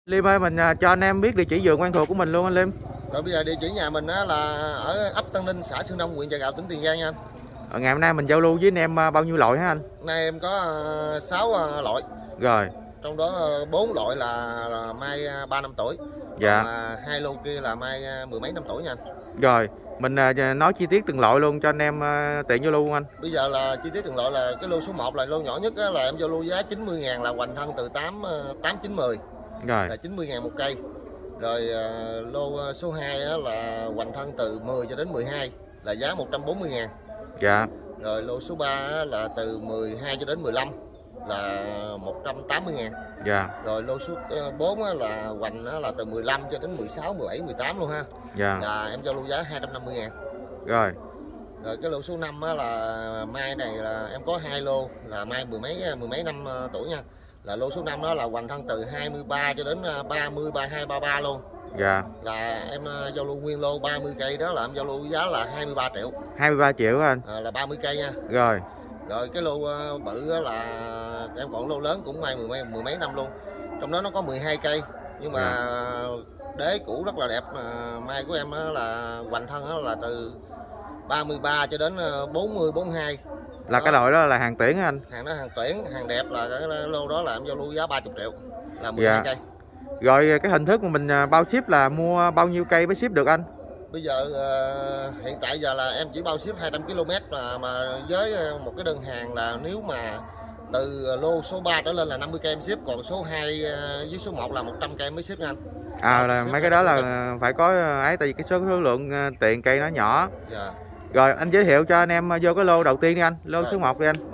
Liêm ơi, mình cho anh em biết địa chỉ vườn quen thuộc của mình luôn anh Liêm. Rồi bây giờ địa chỉ nhà mình á, là ở ấp Tân Ninh, xã Sơn Đông, huyện Chợ Gạo, tỉnh Tiền Giang nha anh. Ngày hôm nay mình giao lưu với anh em bao nhiêu loại hả anh? Hôm nay em có 6 loại. Rồi. Trong đó 4 loại là mai 3 năm tuổi. Dạ. Còn 2 lô kia là mai mười mấy năm tuổi nha anh. Rồi, mình nói chi tiết từng loại luôn cho anh em tiện giao lưu luôn anh. Bây giờ là chi tiết từng loại là cái lô số 1 là lô nhỏ nhất á, là em giao lưu giá 90.000 là hoành thân từ 8 9 10. Rồi. Là 90.000 một cây. Rồi lô số 2 á, là hoành thân từ 10 cho đến 12 là giá 140.000. Dạ. Rồi lô số 3 á, là từ 12 cho đến 15 là 180.000. Dạ. Rồi lô số 4 á, là hoành á, là từ 15 cho đến 16, 17, 18 luôn ha. Dạ. Là em giao lưu giá 250.000. Rồi. Rồi cái lô số 5 á, là mai này là em có 2 lô là mai mười mấy năm tuổi nha. Là lô số 5 đó là hoành thân từ 23 cho đến 30, 32, 33 luôn. Dạ. Là em giao lưu nguyên lô 30 cây đó là em giao lưu giá là 23 triệu. 23 triệu anh. Là 30 cây nha. Rồi. Rồi cái lô bự là em còn lô lớn cũng mai mười mấy năm luôn. Trong đó nó có 12 cây nhưng mà đế cũ rất là đẹp. Mai của em là hoành thân là từ 33 cho đến 40, 42. Là đó. Cái loại đó là hàng tuyển anh. Hàng đó hàng tuyển, hàng đẹp là cái lô đó là em giao lưu giá 30 triệu là 12 cây. Rồi cái hình thức mà mình bao ship là mua bao nhiêu cây mới ship được anh? Bây giờ hiện tại giờ là em chỉ bao ship 200 km mà với một cái đơn hàng là nếu mà từ lô số 3 trở lên là 50 cây em ship, còn số 2 với số 1 là 100 cây mới ship nha anh. Là mấy cái đó là phải có ấy, tại vì cái số lượng tiền cây nó nhỏ. Dạ. Rồi anh giới thiệu cho anh em vô cái lô đầu tiên đi anh, lô số 1 đi anh.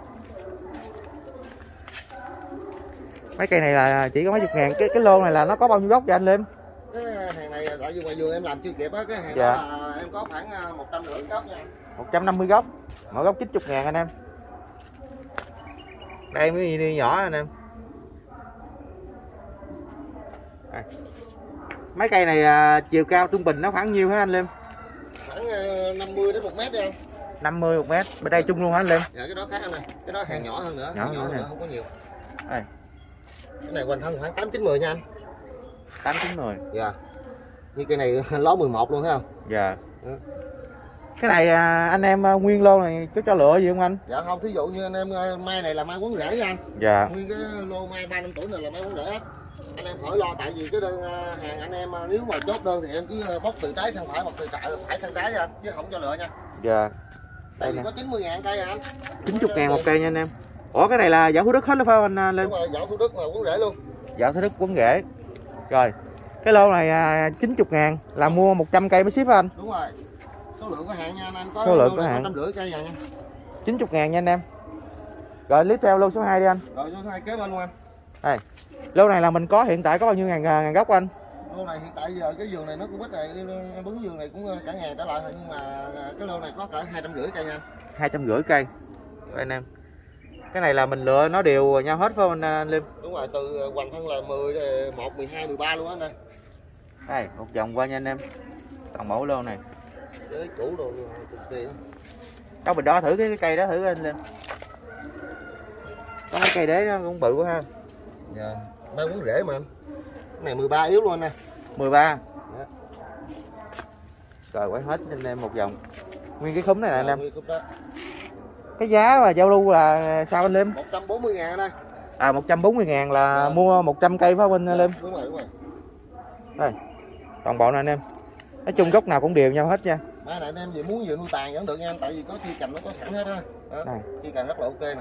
Mấy cây này là chỉ có mấy chục ngàn, cái lô này là nó có bao nhiêu gốc vậy anh Liêm? Cái hàng này tại vì ngoài vườn em làm chưa kịp á, cái hàng dạ. đó là em có khoảng 150 gốc nha. 150 gốc, mỗi gốc 90.000 anh em. Đây mới đi nhỏ anh em. Mấy cây này chiều cao trung bình nó khoảng nhiêu hả anh Liêm? Khoảng 50 đến 1 mét đi anh. 50 1 mét. Bên đây chung luôn hả anh Liêm? Dạ, cái đó khác anh này, cái đó hàng nhỏ hơn nữa, nhỏ hơn nữa, nữa không có nhiều. Đây. Cái này hoành thân khoảng 8 9 10 nha anh. 8 9 10. Dạ. Như cây này ló 11 luôn thấy không? Dạ. Cái này anh em nguyên lô này có cho lựa gì không anh? Dạ không, thí dụ như anh em mai này là mai quấn rễ nha anh. Dạ. Nguyên cái lô mai 3 năm tuổi này là mai quấn rễ hết. Anh em khỏi lo, tại vì cái đơn hàng anh em nếu mà chốt đơn thì em cứ bóc từ trái sang phải hoặc từ phải sang trái nha anh, chứ không cho lựa nha. Dạ. Đây có 90.000 cây anh. 90.000 một cây nha anh em. Ủa cái này là dạo Thủ Đức hết phải không anh Linh? Đúng rồi, dạo Thủ Đức mà quấn rễ luôn. Dạo Thủ Đức quấn rễ. Rồi. Cái lô này 90.000 là mua 100 cây mới ship hả anh? Đúng rồi. Số lượng có hạn nha anh, có số lượng có hạn. 150 cây nha. 90.000 nha anh em. Rồi tiếp theo lô số 2 đi anh. Rồi số 2 kế bên luôn anh. Đây. Lô này là mình có hiện tại có bao nhiêu ngàn gốc anh? Lô này hiện tại giờ cái vườn này nó cũng ít rồi, em bứng vườn này cũng cả ngàn trở lại thôi, nhưng mà cái lô này có cả 250 cây nha. 250 cây. Rồi anh em. Cái này là mình lựa nó đều nhau hết phải không anh Liêm? Đúng rồi, từ hoành thân là 10, 1, 12, 13 luôn anh ơi. Đây, một vòng qua nha anh em. Toàn mẫu lô này. Với cũ đồ cực kỳ. Đâu mình đo thử cái cây đó thử anh Liêm. Có mấy cây đế nó cũng bự quá ha. Dạ, mai quấn rễ mà anh. Cái này 13 yếu luôn anh nè. 13. Dạ. Rồi quay hết anh em một vòng. Nguyên cái khúm này nè anh em. Đó. Cái giá mà giao lưu là sao anh Liêm? 140.000 anh ơi. 140.000 là dạ. Mua 100 cây phải không anh Liêm? Đúng rồi. Đây. Toàn bộ nè anh em. Nói chung gốc nào cũng đều nhau hết nha. Mai này anh em gì muốn vừa nuôi tàn vẫn được nha anh, tại vì có chi cành nó có sẵn hết á. Chi cành rất là ok nè.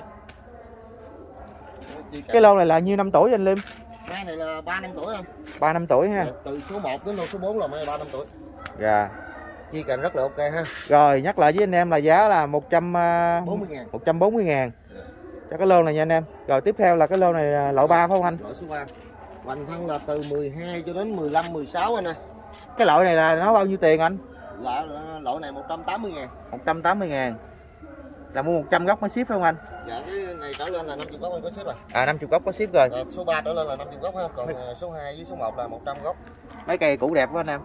Cái lô này là nhiêu năm tuổi anh Liêm? Mai này là 3 năm tuổi anh. 3 năm tuổi ha. Dạ, từ số 1 đến lô số 4 là mai 3 năm tuổi. Dạ. Chi cành rất là ok ha. Rồi nhắc lại với anh em là giá là 140.000. 140.000. Dạ. Cho cái lô này nha anh em. Rồi tiếp theo là cái lô này loại 3 phải không anh? Loại số 3. Hoành thân là từ 12 cho đến 15, 16 anh ơi. Cái loại này là nó bao nhiêu tiền anh? Loại này 180.000. 180.000. Là mua 100 gốc mới ship phải không anh? Dạ, cái này trở lên là 50 gốc anh có ship rồi. 50 gốc có ship rồi. Số 3 trở lên là 50 gốc ha, còn số 2 với số 1 là 100 gốc. Mấy cây cũ đẹp quá anh em.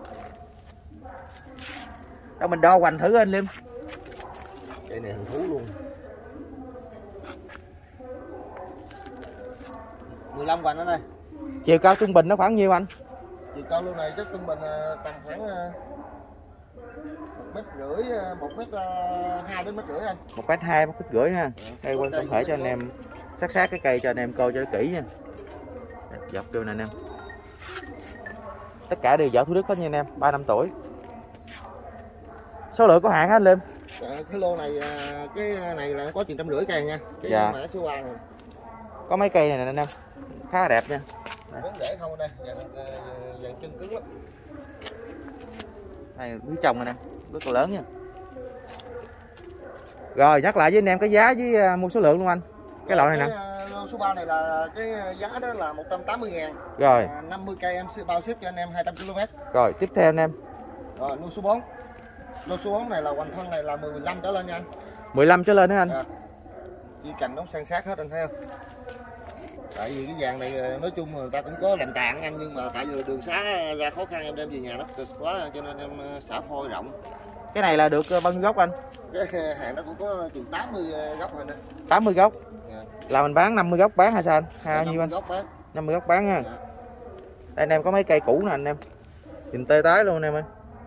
Đâu mình đo hoành thử anh Liêm. Cây này hình thú luôn. 15 hoành ở đây. Chiều cao trung bình nó khoảng nhiêu anh? Chiều cao lô này chắc trung bình tầm khoảng 1,5 m, 1,2 đến 1,5 m anh. 1,2 m, 1,5 m ha. Đây quanh tổng thể cho anh em sát cái cây cho anh em coi cho nó kỹ nha. Dọc vô nè anh em. Tất cả đều vỏ Thủ Đức hết nha anh em, 3 năm tuổi. Số lượng có hạn hết anh Liêm? Cái lô này cái này là có 950 cây nha. Cái dạ. mã số 3 này. Có mấy cây này nè anh em. Khá là đẹp nha. Vấn để không đây, dàn chân cứng lắm. Đây quý trồng này nè, rất là lớn nha. Rồi nhắc lại với anh em cái giá với mua số lượng luôn anh. Cái loại này nè. Lô số 3 này là cái giá đó là 180.000. Rồi. 50 cây em sẽ bao ship cho anh em 200 km. Rồi tiếp theo anh em. Rồi lô số 4. Lô số 4 này là hoành thân này là 15 trở lên nha anh. 15 trở lên đó anh. Chi cành nó san sát hết anh thấy không? Tại vì cái vàng này nói chung người ta cũng có làm tàn anh, nhưng mà tại vì đường xá ra khó khăn em đem về nhà nó cực quá cho nên em xả phôi rộng. Cái này là được bao nhiêu gốc anh? Cái hàng nó cũng có chừng 80 gốc rồi nè. 80 gốc. Dạ. Là mình bán 50 gốc bán hay sao anh? Hay nhiêu anh? Gốc bán. 50 gốc bán nha. Dạ. Đây anh em có mấy cây cũ nè anh em. Nhìn tê tái luôn anh em ơi.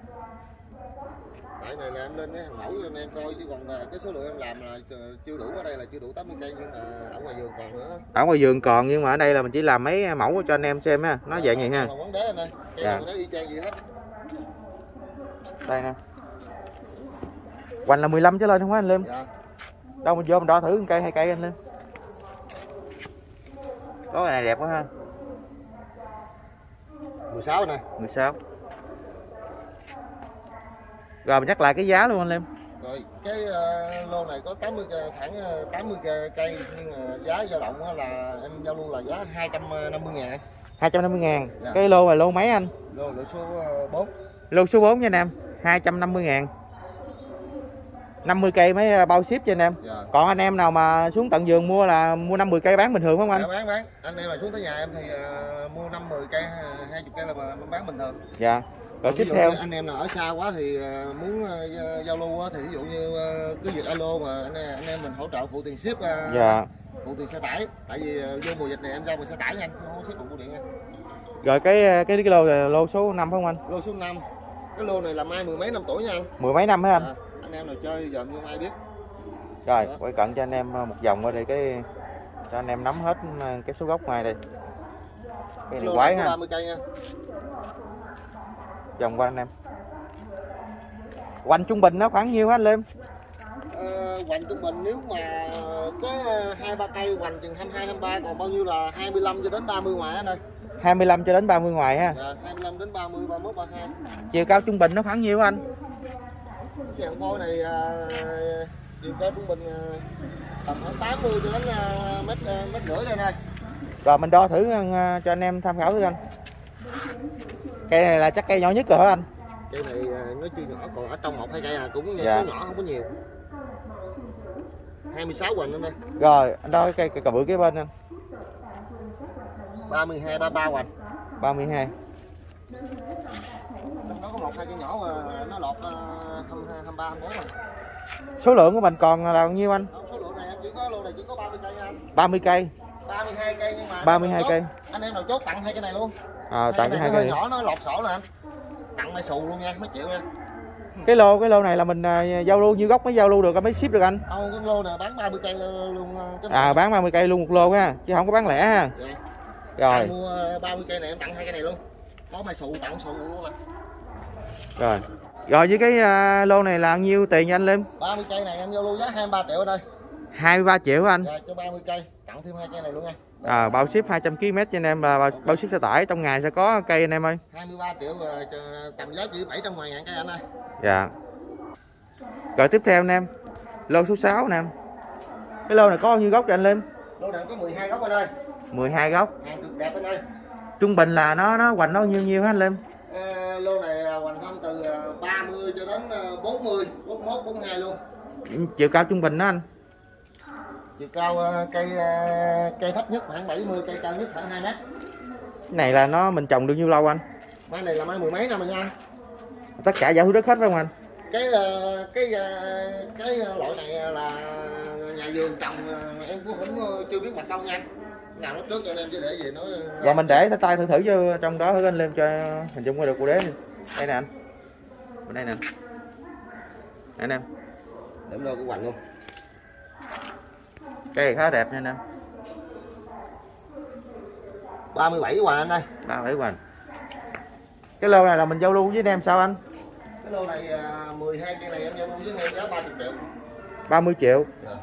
Tại này là em lên cái hàng mẫu cho anh em coi, chứ còn cái số lượng em làm là chưa đủ, ở đây là chưa đủ 80 cây, nhưng mà ở ngoài vườn còn nữa. Ở ngoài vườn còn, nhưng mà ở đây là mình chỉ làm mấy mẫu cho anh em xem ha, nó dạng vậy ha. Quán đế anh ơi, cây này nó y chang gì hết. Đây nè. Hoành là 15 trở lên không phải anh Liêm? Dạ. Đâu mình vô mình đo thử một cây 2 cây anh Liêm. Có cái này đẹp quá ha. 16 nè. 16. Rồi mình nhắc lại cái giá luôn anh Liêm. Rồi cái lô này có 80 khoảng 80 cây, nhưng mà giá dao động là em giao luôn là giá 250.000. 250.000. Dạ. Cái lô là lô mấy anh? Lô số 4. Lô số 4 nha anh em. 250.000. 50 cây mới bao ship cho anh em. Dạ. Còn anh em nào mà xuống tận vườn mua là mua 50 cây bán bình thường không anh? Dạ, bán. Anh em mà xuống tới nhà em thì mua 50 cây, 20 cây là bán bình thường. Dạ. Rồi tiếp ví dụ theo anh em nào ở xa quá thì muốn giao lưu thì ví dụ như cứ việc alo mà anh em mình hỗ trợ phụ tiền ship, dạ. phụ tiền xe tải, tại vì vô mùa dịch này em giao bằng xe tải nha anh, không có ship bằng bưu điện nha. Rồi cái lô là lô số 5 phải không anh? Lô số 5. Cái lô này là mai mười mấy năm tuổi nha anh. Mười mấy năm hả anh? Anh em nào chơi dòm như mai biết. Rồi quay cận cho anh em một vòng qua đây cái cho anh em nắm hết cái số gốc mai đây. Cái này quái ha. 30 cây nha. Vòng qua anh em. Hoành trung bình nó khoảng nhiêu hả anh Liêm? Hoành trung bình nếu mà có 2-3 cây hoành chừng 22-23, còn bao nhiêu là 25 cho đến 30 ngoài anh ơi. 25 cho đến 30 ngoài ha. Dạ, 25 đến 30, 31, 32. Chiều cao trung bình nó khoảng nhiêu anh? Cái hàng phôi này chiều cao trung bình tầm khoảng 80 cho đến mét rưỡi đây này. Rồi mình đo thử cho anh em tham khảo thử anh. Cây này là chắc cây nhỏ nhất rồi hả anh? Cây này nó chưa nhỏ, còn ở trong 1-2 cây cũng dạ. số nhỏ không có nhiều. 26 hoành lên đây. Rồi anh đo cái cây cà bự kế bên anh. 32, 33 hoành. 32. Nó có 1-2 cây nhỏ mà nó lọt 23, 24 rồi. Số lượng của mình còn là bao nhiêu anh? Không, số lượng này em chỉ có lô này chỉ có 30 cây nha anh. 30 cây. 32 cây nhưng mà 32 cây. Anh em nào chốt tặng 2 cây này luôn. Tặng cái 2 cây. Nhỏ nó lọt sổ nè anh. Tặng mai xù luôn nha, mấy triệu nha. Cái lô này là mình giao lưu nhiêu gốc mới giao lưu được mới ship được anh? Không, cái lô này bán 30 cây luôn. Bán 30 cây luôn một lô ha, chứ không có bán lẻ ha. Dạ. Rồi. Ai mua 30 cây này em tặng 2 cây này luôn. Có mai xù tặng xù luôn mà. Rồi. Rồi với cái lô này là nhiêu tiền nha anh Liêm? 30 cây này em giao lưu giá 23 triệu ở đây. 23 triệu anh. Dạ, cho 30 cây, tặng thêm 2 cây này luôn nha. Bao ship 200 km cho anh em, là bao ship xe tải trong ngày sẽ có cây anh em ơi. 23 triệu tầm giá chỉ 700.000 cây anh ơi. Dạ. Rồi tiếp theo anh em. Lô số 6 anh em. Cái lô này có bao nhiêu gốc cho anh Liêm? Lô này có 12 gốc anh ơi. 12 gốc. Hàng cực đẹp anh ơi. Trung bình là nó hoành nó nhiêu hả anh Liêm? Lô này hoành thân từ 30 cho đến 40, 41, 42 luôn. Chiều cao trung bình đó anh? Chiều cao cây thấp nhất khoảng 70, cây cao nhất khoảng 2 mét. Cái này là mình trồng được nhiêu lâu anh? Mai này là mai mười mấy năm rồi nha anh. Tất cả giả Thủ Đức hết phải không anh? Cái loại này là nhà vườn trồng, em cũng chưa biết mặt đâu nha. Nào nó trước cho anh em chứ để gì nó. Rồi mình để tay thử vô trong đó thử anh Liêm cho hình dung qua được cô đế. Đây nè anh. Bên đây nè. Anh em. Để đo cái hoành luôn. Cây này khá đẹp nha anh em. 37 hoành anh ơi. 37 hoành. Cái lô này là mình giao lưu với anh em sao anh? Cái lô này 12 cây này em giao lưu với anh em giá 30 triệu. 30 triệu. Rồi.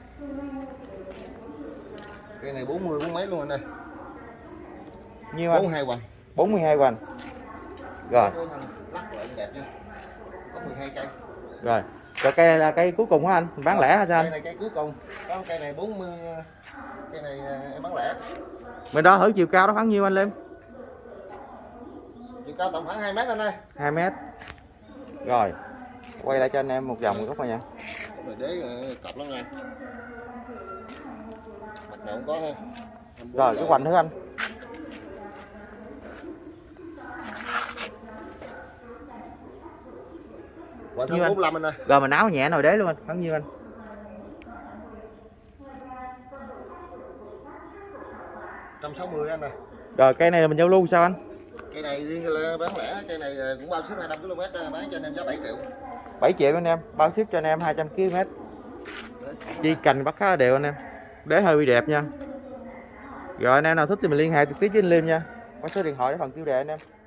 Cây này 40 mấy luôn anh ơi. Nhiêu anh? 42 hoành. 42 hoành. Rồi. Lắc lại đẹp nha. Có 12 cây. Rồi. Rồi cây này là cây cuối cùng hả anh? Mình bán lẻ hả sao anh? Cây này cây cuối cùng. Có cây này 40, cây này em bán lẻ. Mình đo thử chiều cao nó khoảng nhiêu anh Liêm? Chiều cao tầm khoảng 2 mét anh ơi. 2 mét. Rồi. Quay lại cho anh em một vòng góc này nha. Rồi đế cặp lắm nha. Mặt nào cũng có ha. Rồi cái hoành thử anh. Hoành hơn 45 anh ơi. Rồi mình áo nhẹ nồi đế luôn anh, khoảng nhiêu anh? 160 anh ơi. Rồi cây này là mình giao lưu sao anh? Cây này là bán lẻ, cây này cũng bao ship 25 km bán cho anh em giá 7 triệu. 7 triệu anh em, bao ship cho anh em 200 km. Chi cành bắt khá là đều anh em. Đế hơi bị đẹp nha. Rồi anh em nào thích thì mình liên hệ trực tiếp với anh Liêm nha. Có số điện thoại để phần tiêu đề anh em.